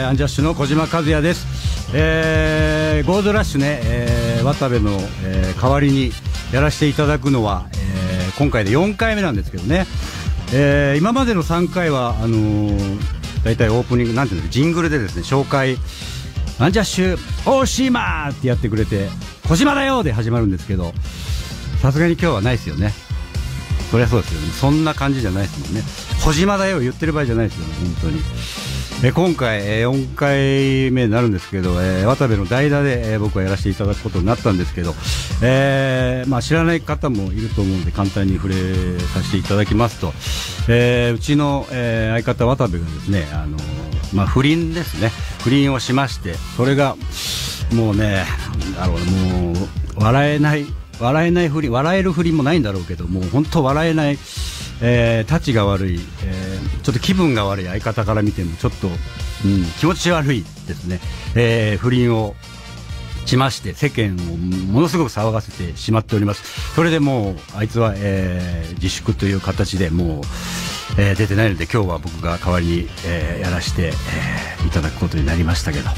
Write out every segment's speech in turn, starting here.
アンジャッシュの小島和也です。ゴールドラッシュね、渡部の、代わりにやらせていただくのは、今回で4回目なんですけどね、今までの3回はだいたいオープニングなんていうのジングルでですね、紹介アンジャッシュ大島ってやってくれて、小島だよで始まるんですけど、さすがに今日はないですよね。そりゃそうですよね。そんな感じじゃないですもんね。小島だよ言ってる場合じゃないですよね、本当に。今回、4回目になるんですけど、渡部の代打で、僕はやらせていただくことになったんですけど、知らない方もいると思うので簡単に触れさせていただきますと、うちの、相方渡部がですね、不倫ですね。不倫をしまして、それがもうね、もう笑える不倫もないんだろうけど、もう本当笑えない、たちが悪い、ちょっと気分が悪い相方から見てもちょっと、気持ち悪いですね、不倫をしまして世間をものすごく騒がせてしまっております。それでもうあいつは、自粛という形でもう、出てないので、今日は僕が代わりに、やらせて、いただくことになりましたけど、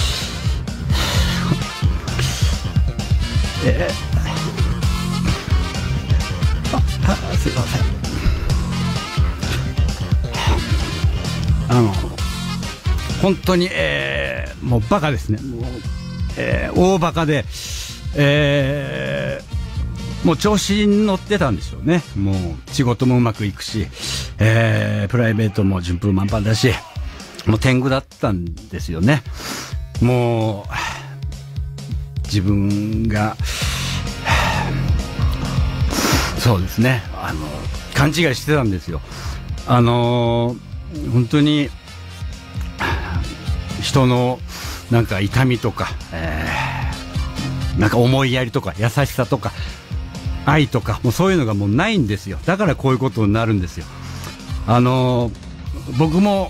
すいません。本当に、もうバカですね。もう、大バカで、もう調子に乗ってたんでしょうね。もう仕事もうまくいくし、プライベートも順風満帆だし、もう天狗だったんですよね。もう自分がそうですね、勘違いしてたんですよ。本当に人のなんか痛みとか、なんか思いやりとか優しさとか愛とか、もうそういうのがもうないんですよ。だからこういうことになるんですよ。僕も、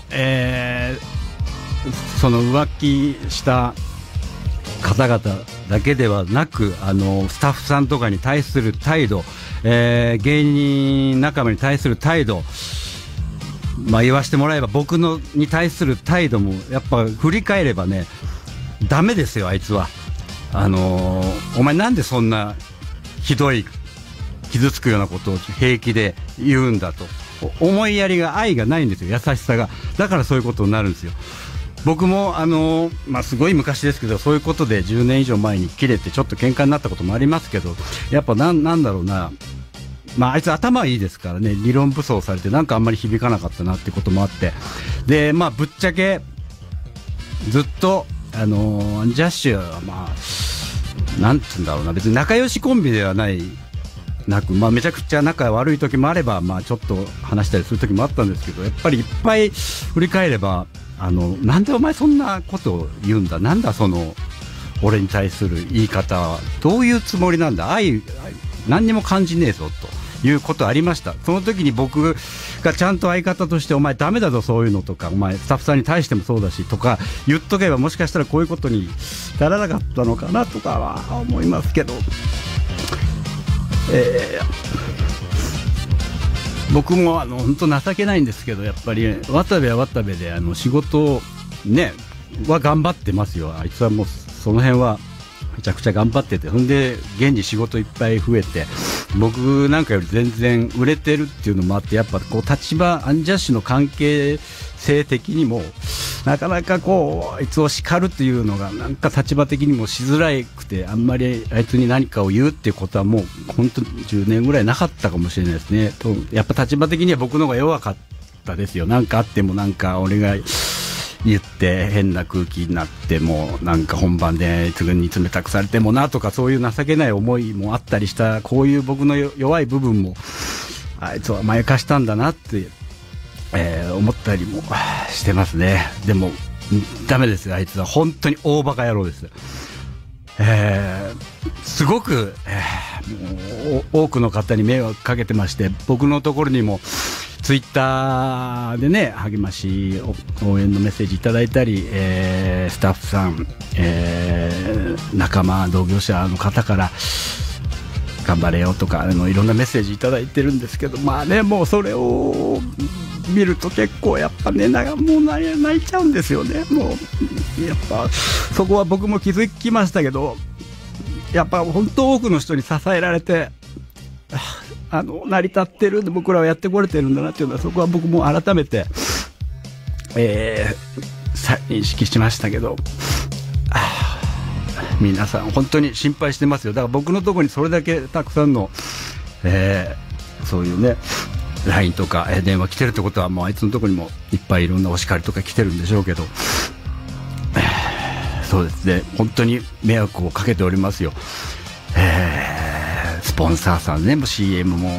その浮気した方々だけではなく、スタッフさんとかに対する態度、芸人仲間に対する態度、言わしてもらえば僕に対する態度もやっぱ振り返ればね、ダメですよ。あいつはお前なんでそんなひどい傷つくようなことを平気で言うんだと、思いやりが愛がないんですよ、優しさが。だからそういうことになるんですよ。僕もすごい昔ですけど、そういうことで10年以上前に切れてちょっと喧嘩になったこともありますけど、やっぱなんだろうな、あいつ頭いいですからね、理論武装されてなんかあんまり響かなかったなってこともあって、でぶっちゃけずっとアンジャッシュはなんつうんだろうな、別に仲良しコンビではないなく、めちゃくちゃ仲悪い時もあれば、ちょっと話したりする時もあったんですけど、やっぱりいっぱい振り返ればなんでお前そんなことを言うんだ、なんだその俺に対する言い方はどういうつもりなんだ、愛何にも感じねえぞということありました。その時に僕がちゃんと相方として、お前ダメだぞそういうのとか、お前スタッフさんに対してもそうだしとか言っとけば、もしかしたらこういうことにならなかったのかなとかは思いますけど、僕も本当情けないんですけど、やっぱり渡部は渡部で仕事をねは頑張ってますよ。あいつはもうその辺はめちゃくちゃ頑張ってて、ほんで現に仕事いっぱい増えて、僕なんかより全然売れてるっていうのもあって、やっぱこうアンジャッシュの関係性的にもなかなかこうあいつを叱るっていうのがなんか立場的にもしづらくて、あんまりあいつに何かを言うっていうことはもう本当に10年ぐらいなかったかもしれないですね。とやっぱ立場的には僕の方が弱かったですよ。なんかあってもなんか俺が言って変な空気になっても、なんか本番で自分に冷たくされてもなとか、そういう情けない思いもあったりした、こういう僕の弱い部分もあいつはまやかしたんだなって、思ったりもしてますね。でもダメですよ、あいつは本当に大バカ野郎です。すごく、もう多くの方に迷惑かけてまして、僕のところにもツイッターでね、励まし応援のメッセージいただいたり、スタッフさん、仲間同業者の方から頑張れよとかいろんなメッセージいただいてるんですけど、もうそれを見ると結構やっぱね、もう泣いちゃうんですよね。もうやっぱそこは僕も気づきましたけど、やっぱ本当多くの人に支えられて成り立ってるんで、僕らはやってこれてるんだなっていうのは、そこは僕も改めて、認識しましたけど、皆さん本当に心配してますよ。だから僕のところにそれだけたくさんの、そういうね LINE とか電話来てるってことは、もうあいつのところにもいっぱいいろんなお叱りとか来てるんでしょうけど、そうですね、本当に迷惑をかけておりますよ。スポンサーさんね、も CM も、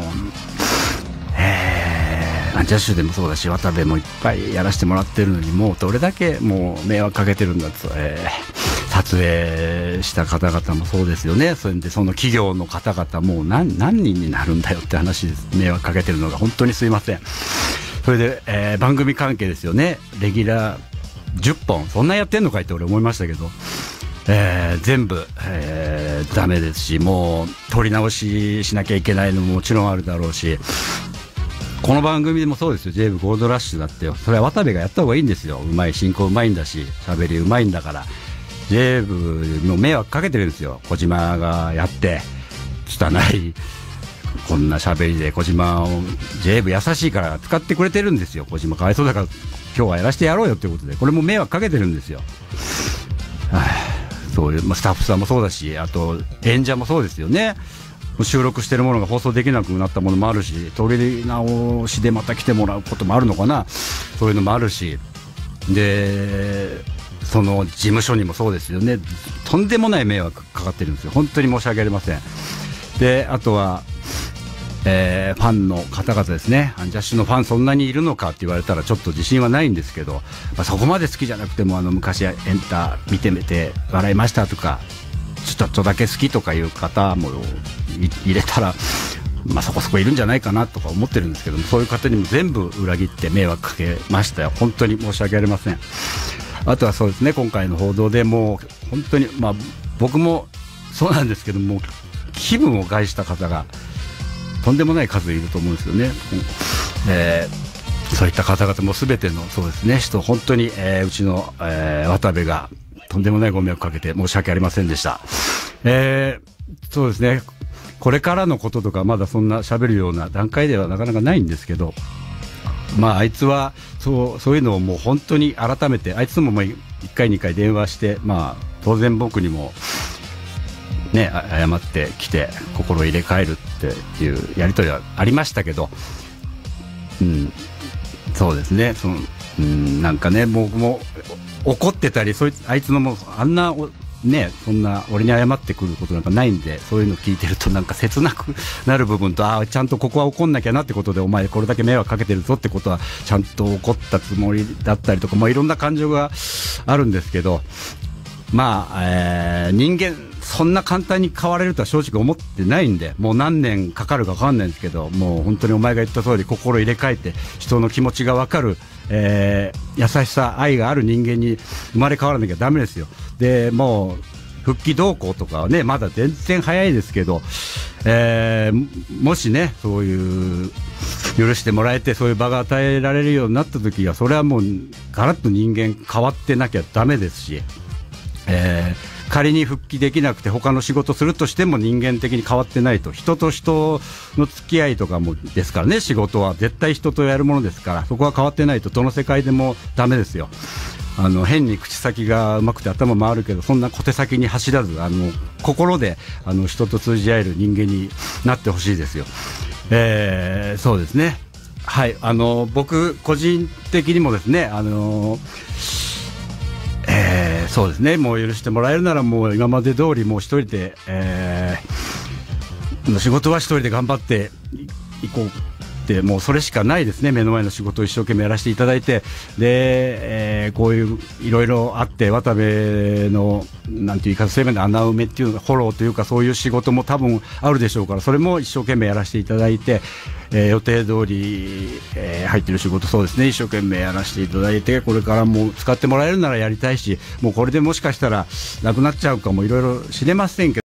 アンジャッシュでもそうだし、渡部もいっぱいやらせてもらってるのに、もうどれだけもう迷惑かけてるんだと、撮影した方々もそうですよね。それでその企業の方々もう何人になるんだよって話です。迷惑かけてるのが本当にすいません。それで、番組関係ですよね。レギュラー10本そんなやってんのかいって俺思いましたけど、全部、ダメですし、もう撮り直ししなきゃいけないのももちろんあるだろうし、この番組でもそうですよ。ジェイブゴールドラッシュだってよ、それは渡部がやった方がいいんですよ。うまい、進行うまいんだし、喋りうまいんだから。ジェイブにも迷惑かけてるんですよ。小島がやって汚いこんな喋りで、小島をジェイブ優しいから使ってくれてるんですよ。小島かわいそうだから今日はやらせてやろうよということで、これも迷惑かけてるんですよ。そういう、スタッフさんもそうだし、あと演者もそうですよね。収録してるものが放送できなくなったものもあるし、撮り直しでまた来てもらうこともあるのかな、そういうのもあるし、でその事務所にもそうですよね。とんでもない迷惑かかってるんですよ。本当に申し訳ありません。であとは、ファンの方々ですね。アンジャッシュのファンそんなにいるのかって言われたらちょっと自信はないんですけど、そこまで好きじゃなくても、昔エンタ見てみて笑いましたとか、ちょっとだけ好きとかいう方も入れたら、そこそこいるんじゃないかなとか思ってるんですけども、そういう方にも全部裏切って迷惑かけましたよ。本当に申し訳ありません。あとはそうですね、今回の報道でもう本当に、僕もそうなんですけども、気分を害した方がとんでもない数いると思うんですよね。そういった方々も全てのそうですね人、本当に、うちの、渡部がとんでもないご迷惑かけて申し訳ありませんでした。そうですね、これからのこととかまだそんな喋るような段階ではなかなかないんですけど、あいつはそういうのをもう本当に改めて、あいつも1回2回電話して、当然僕にもね謝ってきて心を入れ替えるっていうやり取りはありましたけど、そうですね、なんかね、僕も怒ってたり、あいつのもあんなね、そんな俺に謝ってくることなんかないんで、そういうの聞いてるとなんか切なくなる部分と、ちゃんとここは怒んなきゃなってことで、お前これだけ迷惑かけてるぞってことはちゃんと怒ったつもりだったりとか、いろんな感情があるんですけど、人間そんな簡単に変われるとは正直思ってないんで、もう何年かかるか分かんないんですけど、もう本当にお前が言った通り心入れ替えて人の気持ちが分かる、優しさ愛がある人間に生まれ変わらなきゃダメですよ。でもう復帰動向とかはねまだ全然早いですけど、もしねそういう許してもらえて、そういう場が与えられるようになった時は、それはもうガラッと人間変わってなきゃダメですし、仮に復帰できなくて他の仕事するとしても人間的に変わってないと、人と人の付き合いとかもですからね、仕事は絶対人とやるものですから、そこは変わってないとどの世界でもダメですよ。変に口先がうまくて頭回るけど、そんな小手先に走らず、心で人と通じ合える人間になってほしいですよ。そうですね、はい、僕個人的にもですね、そうですね、もう許してもらえるならもう今まで通りもう一人で、仕事は一人で頑張っていこうってもうそれしかないですね。目の前の仕事を一生懸命やらせていただいて、で、こういういろいろあって渡部のなんていうかそういう穴埋めっていうのフォローというかそういう仕事も多分あるでしょうから、それも一生懸命やらせていただいて、予定通り、入ってる仕事そうですね一生懸命やらせていただいて、これからも使ってもらえるならやりたいし、もうこれでもしかしたらなくなっちゃうかもいろいろ知れませんけど